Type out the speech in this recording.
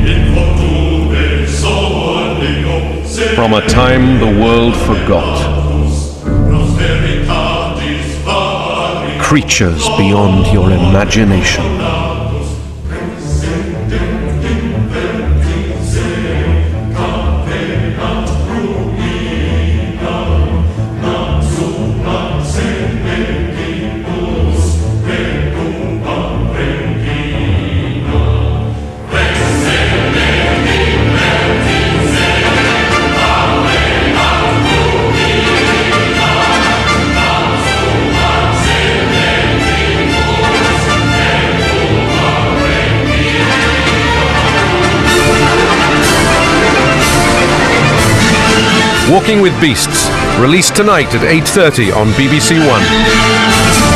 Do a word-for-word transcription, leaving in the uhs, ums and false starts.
From a time the world forgot. Creatures beyond your imagination. Walking with Beasts, released tonight at eight thirty on B B C One.